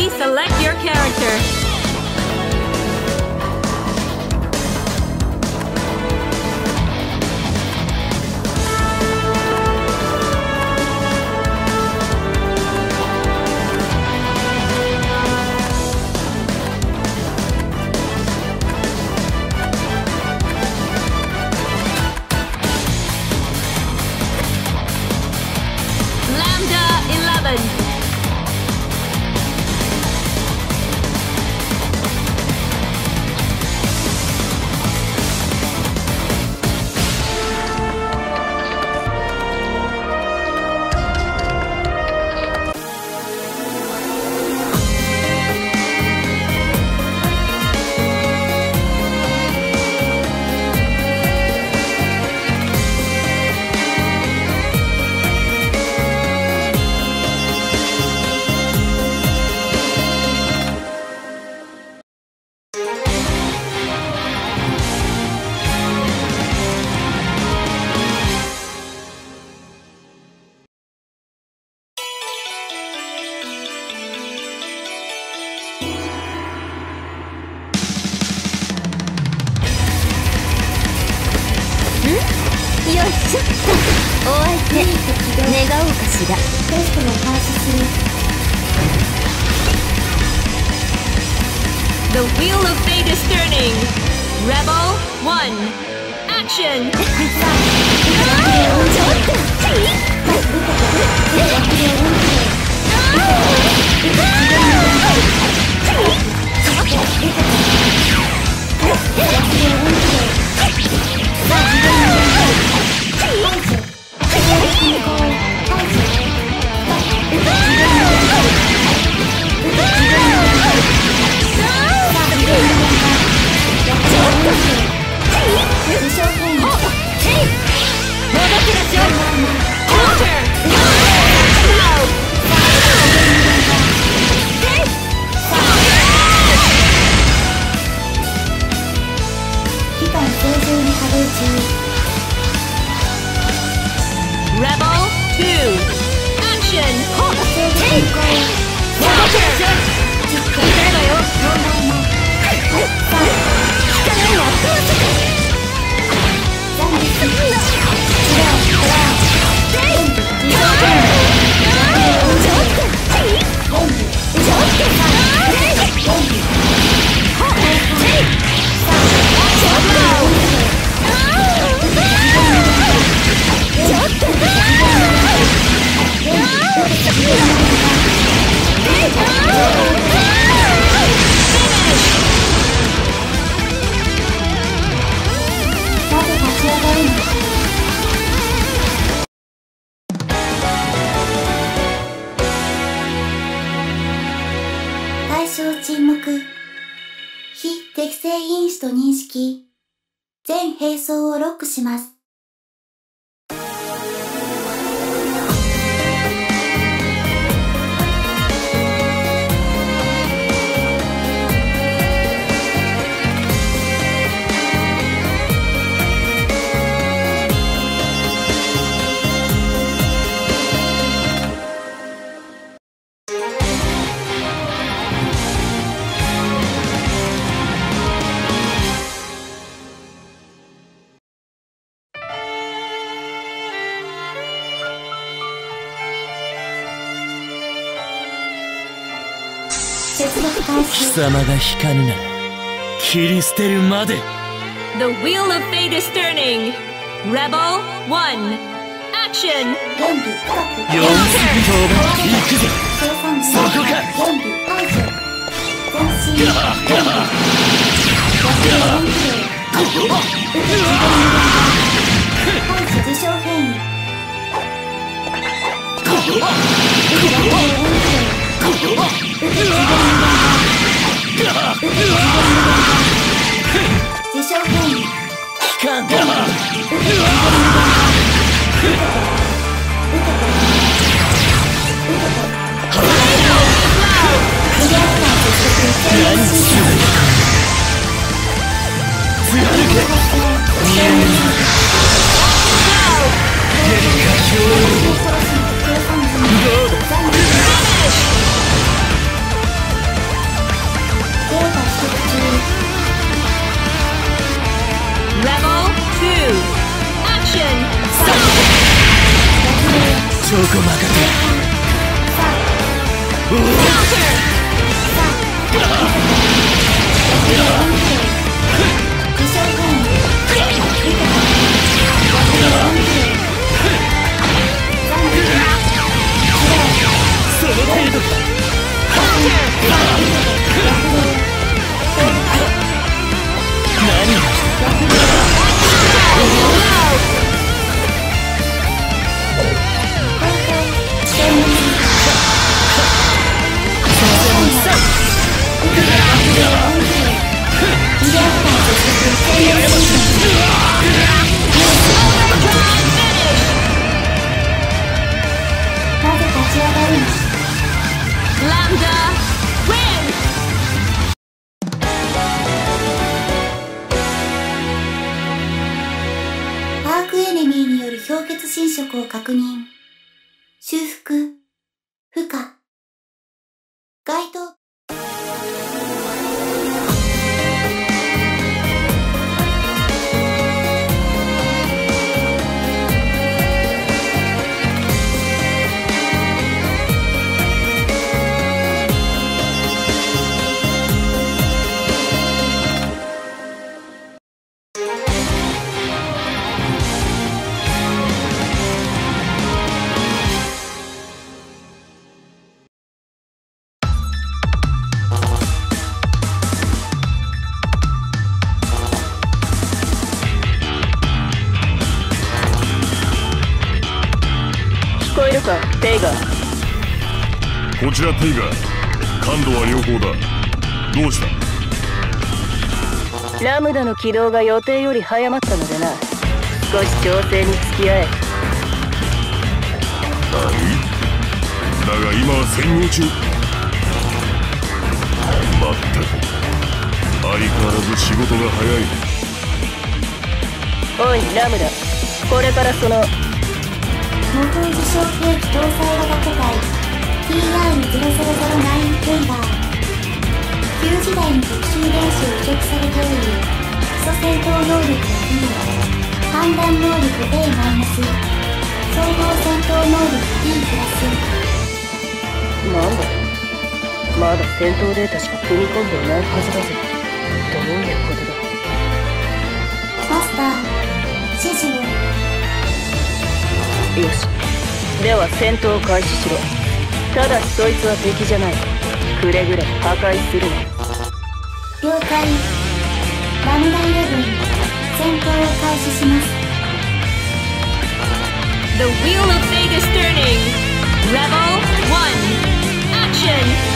Please select your character. Lambda 11. よっしゃっとお相手願おうかしら。テストを開始する。 The wheel of fate is turning. Rebel 1. Action. 対象沈黙。非適正因子と認識。全並走をロックします。 貴様が引かぬなら切り捨てるまで。 The wheel of fate is turning. Rebel 1. Action. 全部深く。 4すぎと行くぞ。そこか。 全部排除。全身。排除自傷変異。自傷変異。 期間だ。何する。貫け。どうだ。 アークエネミーによる氷結侵食を確認。修復、負荷、該当。 聞こえるか、テイガー。 こちらテイガー。感度は良好だ。どうした？ ラムダの起動が予定より早まったのでな。少し調整に付き合え。 何？だが今は潜入中。まったく相変わらず仕事が早い。 おいラムダ、これからその模倣自称兵器搭載型個体 TR0009 テイガー。旧時代に特殊遺伝子を付属されており、基礎戦闘能力は B、判断能力 A-、総合戦闘能力 B+。 なんだ、まだ戦闘データしか組み込んでいないはずだぜ。どういうことだ。 マスター、指示を。 よし、では戦闘を開始しろ。ただしそいつは敵じゃない。くれぐれも破壊するな。 了解。ラムダ11、戦闘を開始します。 The Wheel of Fate is turning. Rebel 1. Action!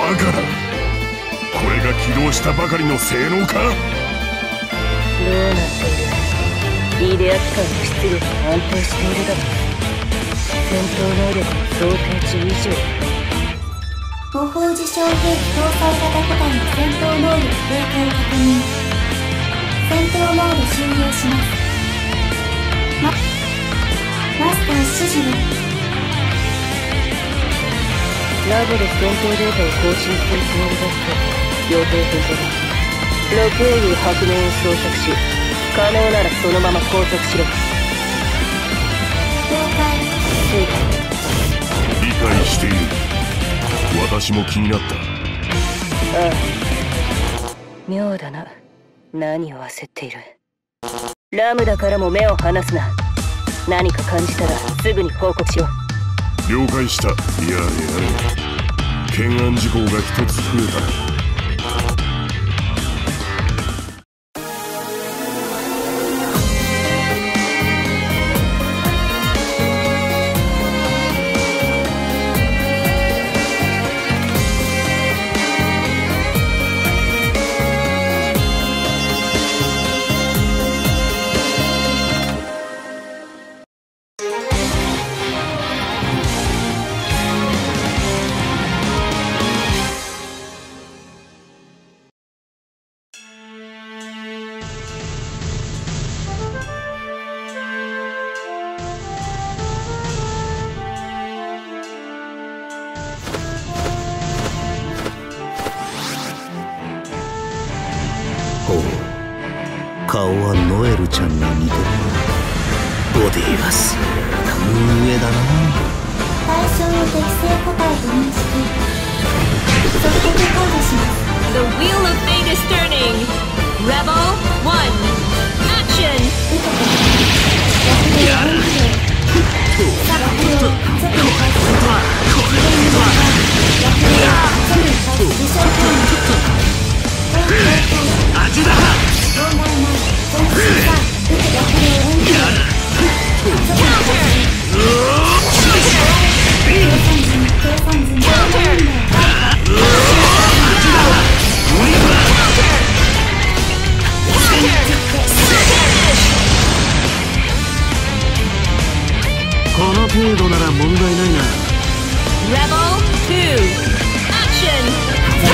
バカだ。これが起動したばかりの性能か。 どうなっている。イデア機関の出力が安定しているだろう。戦闘能力の想定値以上。 模倣自称兵器搭載型個体の戦闘能力低下を確認。戦闘モード終了します。マスター指示を。 ラボで戦闘データを更新するつもりだった予定変更だ。ロケーユ白面を装着し、可能ならそのまま拘束しろ。 了解。 理解している。私も気になった。 ああ、妙だな。何を焦っている。ラムダからも目を離すな。何か感じたらすぐに報告しろ。 了解した。やれやれ。懸案事項が一つ増えた。 顔はノエルちゃんに似てる。ボディが相当上だな。 対象を適正個体と認識。即刻解除します。 The Wheel of Fate is turning. Rebel 1. Action! この程度なら問題ないな。 Rebel 2. Action!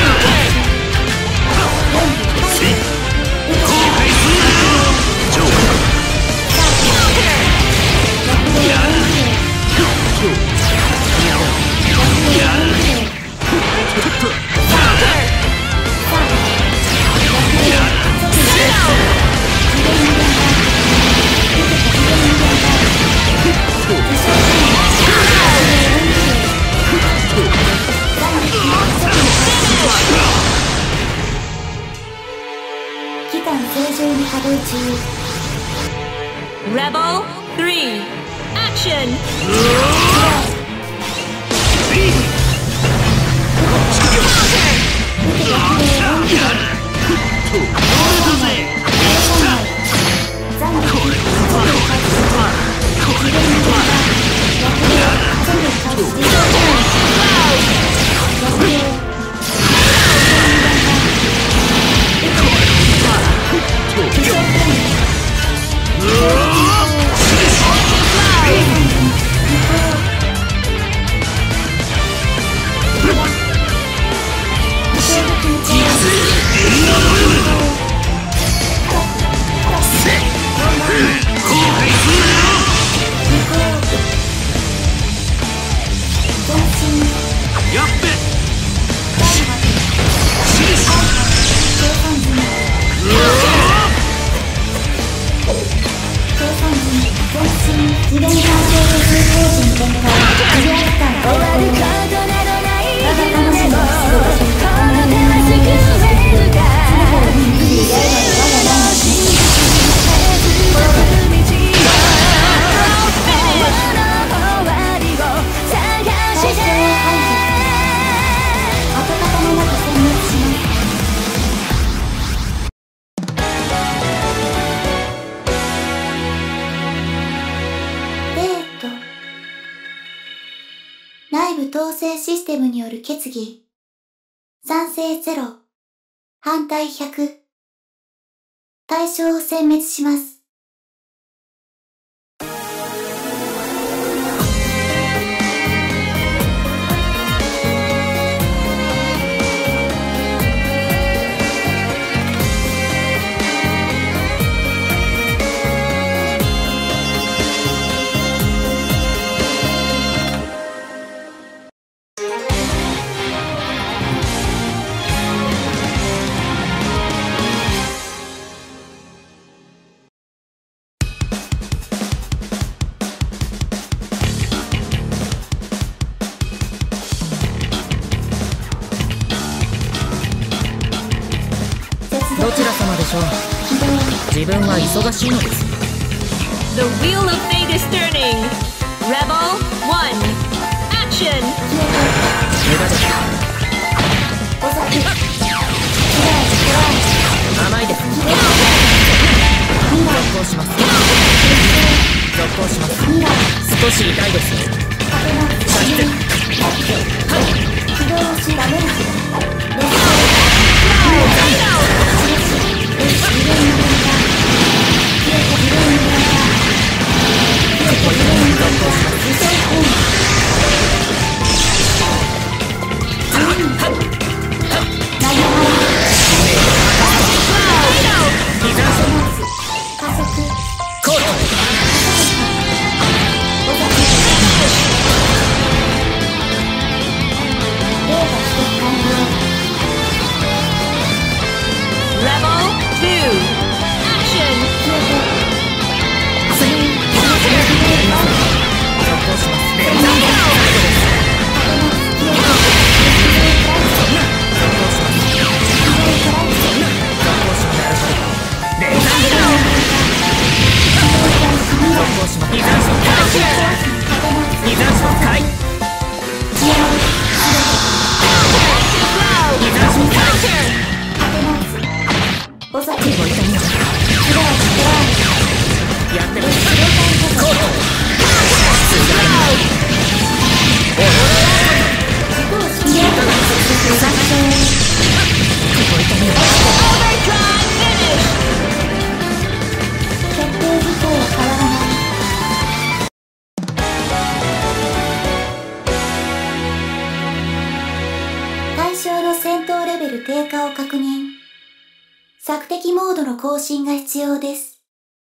期間正常に稼働中。 Rebel 3. Action! 内部統制システムによる決議。 賛成0、反対100。対象を殲滅します。 どちら様でしょう。自分は忙しいのです。 The wheel of fate is turning. Rebel 1. Action. 無駄です。甘いです。続行します。続行します。少し痛いですよ。 起動しダメだ。低下を確認。索敵モードの更新が必要です。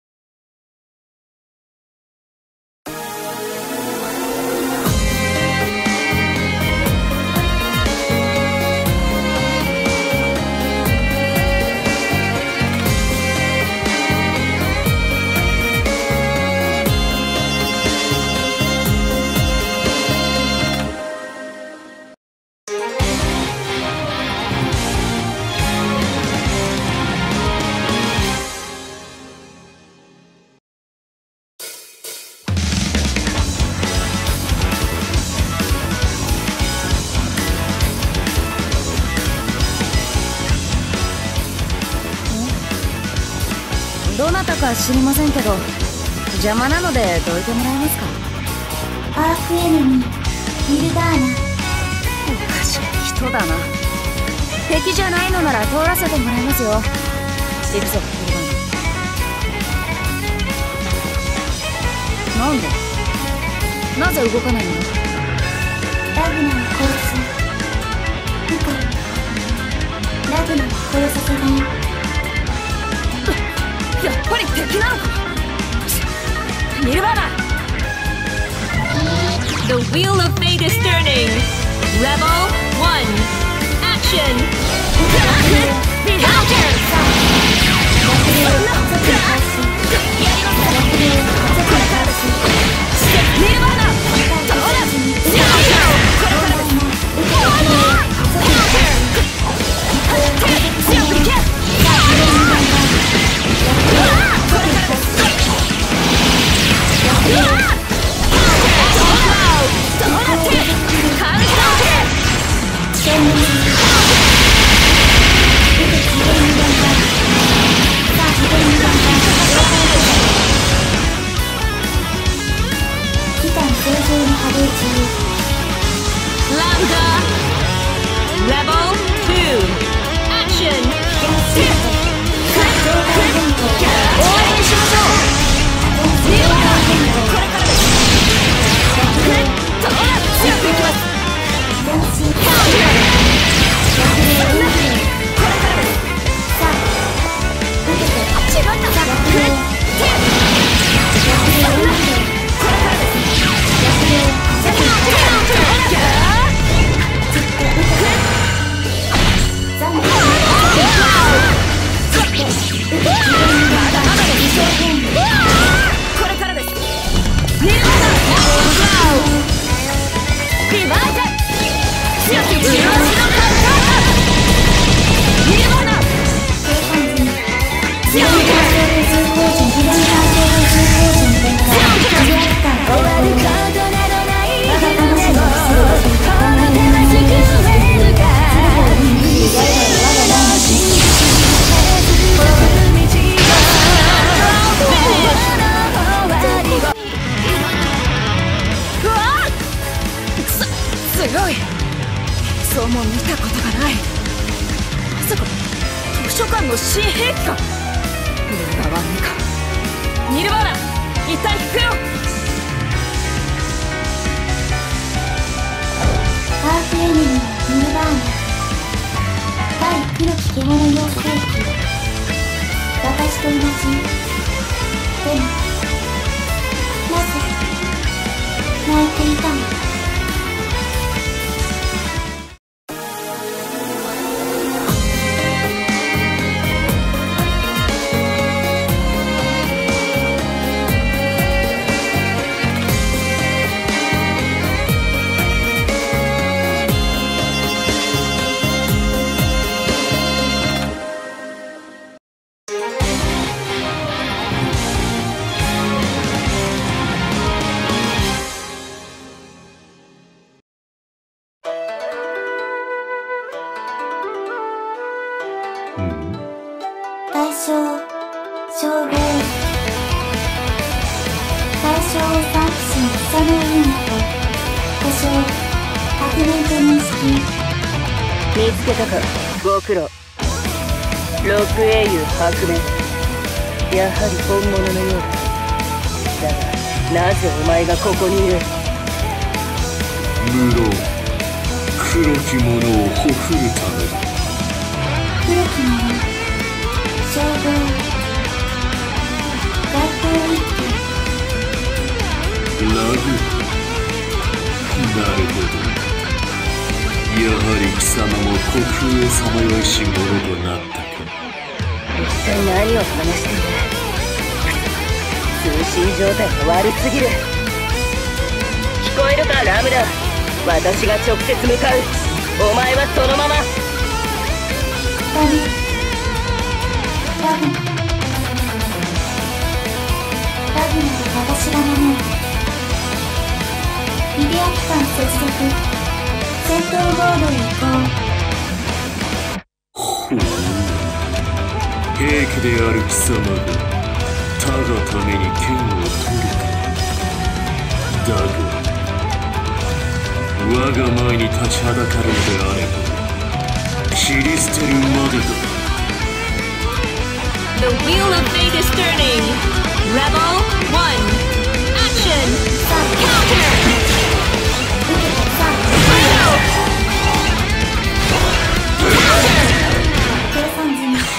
どなたか知りませんけど、邪魔なのでどいてもらえますか。 アークエネミー、ビルダーナ。 おかしい人だな。敵じゃないのなら通らせてもらいますよ。行くぞ、ビルダーナ。なんで？なぜ動かないの？ ラグナを殺す。部下、ラグナを殺させない。 やっぱり敵なのか。ニルバーナ。 The wheel of fate is turning. Rebel 1. Action. Counter. ニルバーナ。Rebel 2. そうも見たことがない。まさか図書館の新兵器か。裏側にか。ニルバーナ、一旦引くよ。 アークエネミーニルバーナ、対黒き獣妖精器、私と同じ。でもなぜ泣いていたの。対象称号、対象を産婦人佐野ユニット、故障白面と認識。 見つけたか、ご苦労。ロック英雄白面、やはり本物のようだ。だがなぜお前がここにいる。 無論黒き者をほふるためだ。 黒き者、称号、外交一揆。 ラグ、なるほど。やはり貴様も国風へさまよいし者となったか。 一体何を話している。通信状態が悪すぎる。聞こえるかラムダ、私が直接向かう。お前はそのまま。 ダメ、ラグナ、ラグナと私が守る。リディア機関接続、戦闘モードへ移行。 ほう、兵器である貴様が他がために剣を取るか。だが我が前に立ちはだかるのであれば切り捨てるまでだ。 The wheel of fate is turning. Rebel 1. Action. Counter. 計算済み。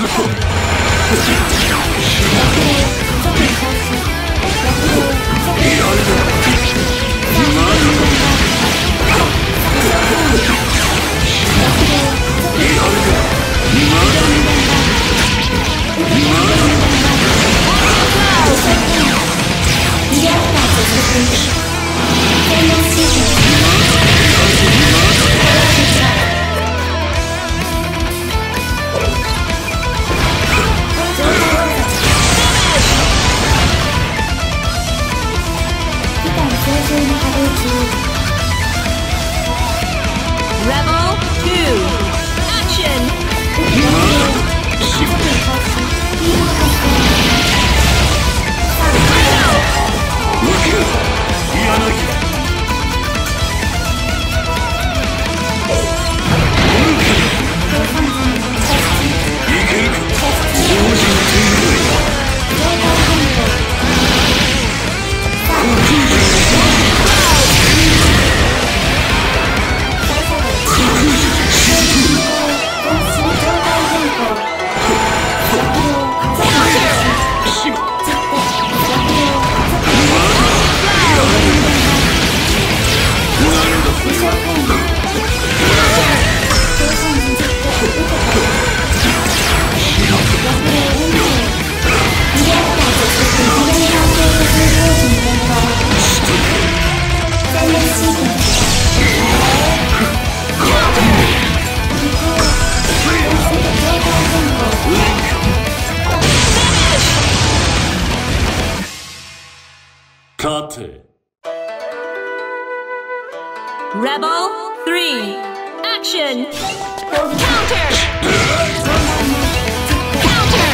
て。 Rebel 3, action! Counter! Counter!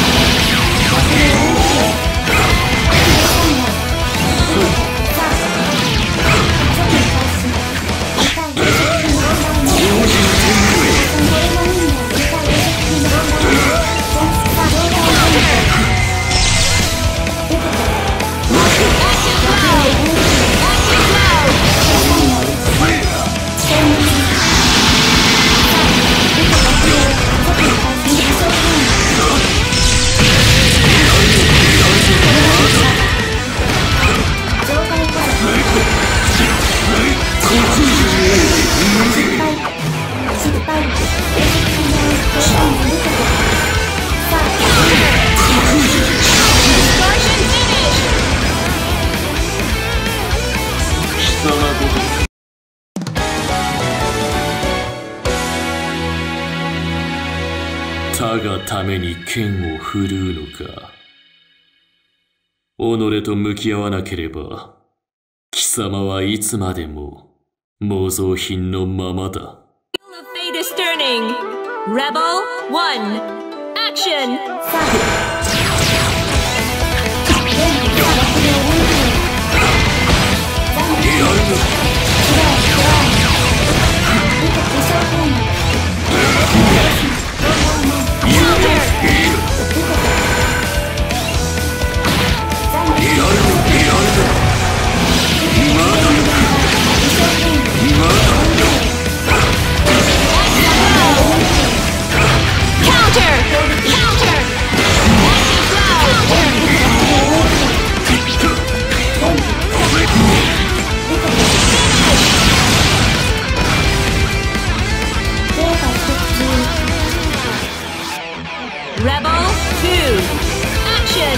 他がために剣を振るうのか。己と向き合わなければ、貴様はいつまでも模造品のままだ。 Wheel of Fate is turning. Rebel 1, action! Rebel 2, action!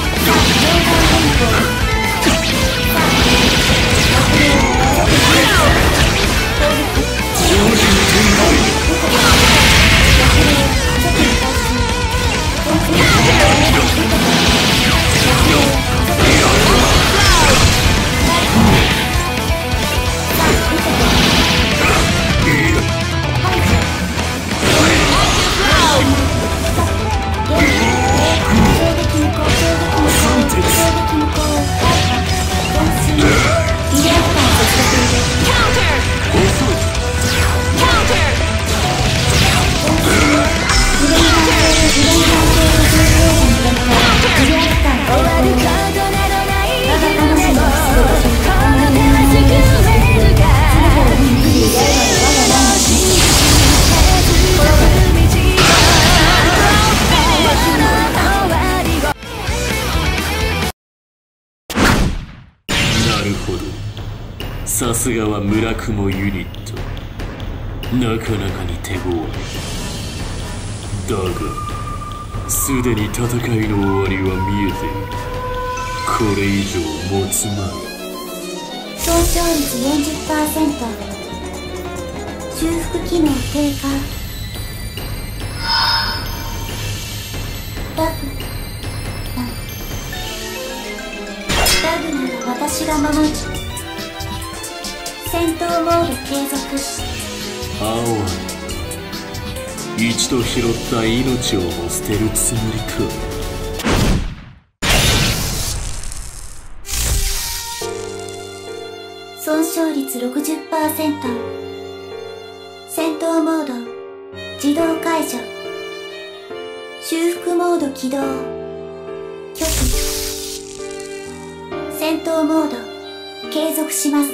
さすがは村雲ユニット。なかなかに手強い。だがすでに戦いの終わりは見えている。これ以上持つまい。 損傷率 40%、 修復機能低下。ダグなら私が守る。戦闘モード継続。 青い。一度拾った命をも捨てるつもりか。 損傷率 60%、 戦闘モード自動解除。修復モード起動。拒否。戦闘モード継続します。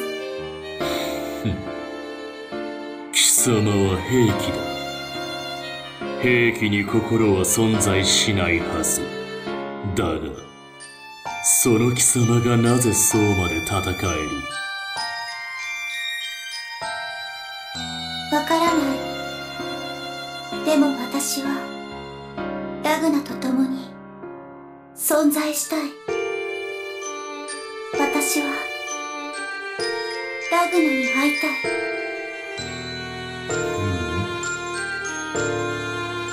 貴様は兵器だ。兵器に心は存在しないはず。だがその貴様がなぜそうまで戦える。 わからない。でも私はラグナと共に存在したい。私はラグナに会いたい。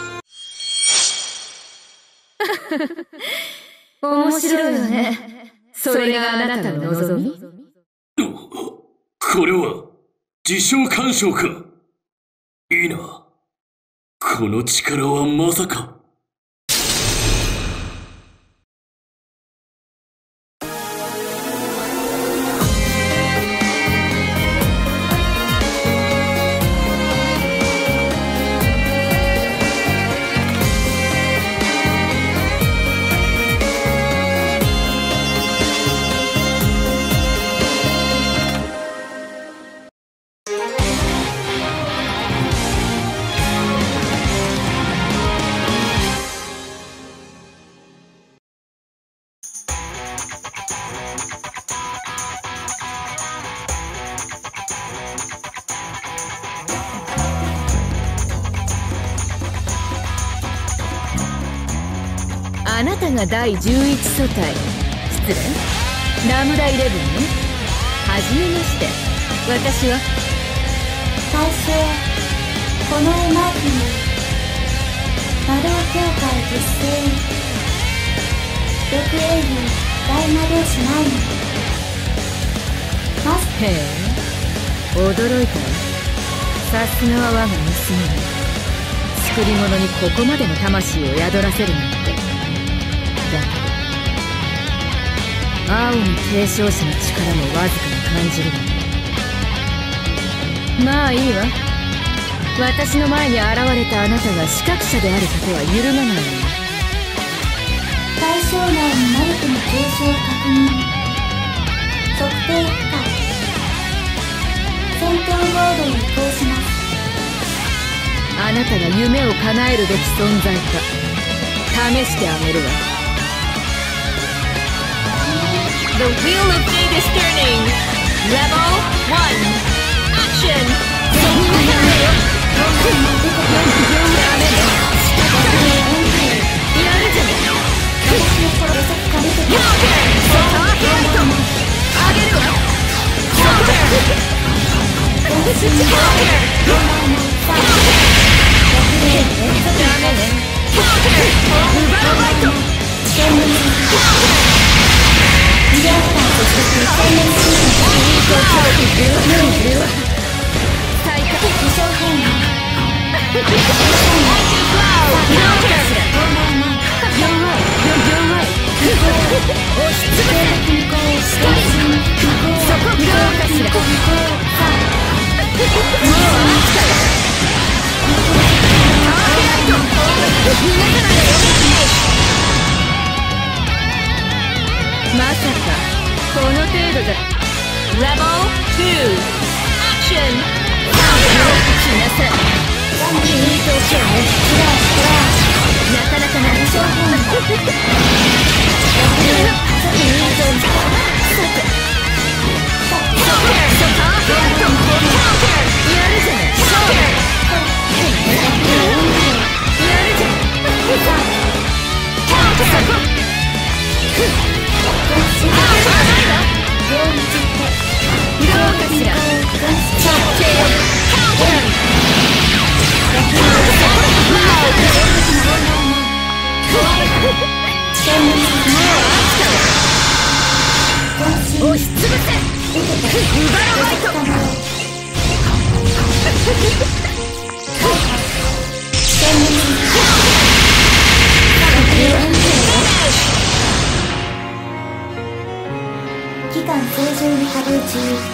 面白いよね。 それがあなたの望み？ これは自称干渉か。いいな。この力はまさか。 あなたが第11素体、失礼、ラムダ11ね。はじめまして。私は対象この絵マークに魔導協会結成6英雄大魔導士マイムマス。 へえ、驚いたわ。さすがは我が娘。作り物にここまでの魂を宿らせるなんて。だけど青の継承者の力もわずかに感じるわね。まあいいわ。私の前に現れたあなたが視覚者であることは揺るがないわよ。 対象内にマルクの継承確認測定不可。戦闘モードに移行します。 あなたが夢を叶えるべき存在か試してあげるわ。 The Wheel of Fate is turning. Level 1. Action! まさかこの程度だ。 Level 2. Action! 来なさい。なかなかな。押しつぶせ。ウバロバイト。 期間正常に波動中。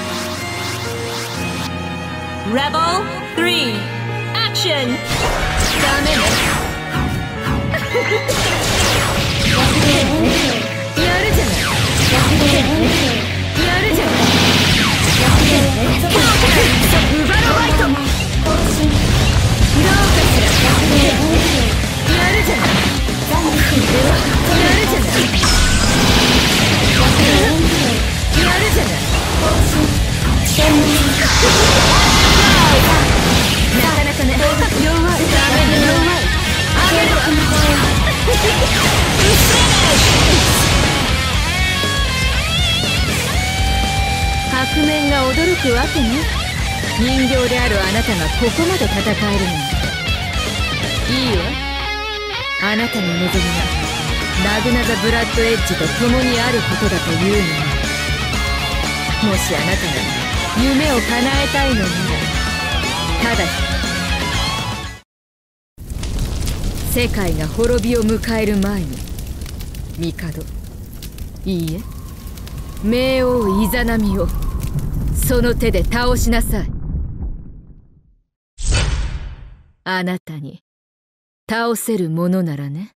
Rebel 3. Action! ダメね。やるじゃない。やるじゃない。ウバロバイト。どうかしら。やるじゃない。やるじゃない。やるじゃない。なかなかね。弱い。ダメね。弱い。あげるわ。白面が驚くわけね。人形であるあなたがここまで戦えるなんて。いいわ。あなたの望みはラグナザ・ブラッドエッジと共にあることだというのに、もしあなたが夢を叶えたいのなら、ただ世界が滅びを迎える前に、帝、いいえ、冥王イザナミをその手で倒しなさい。あなたに倒せるものならね。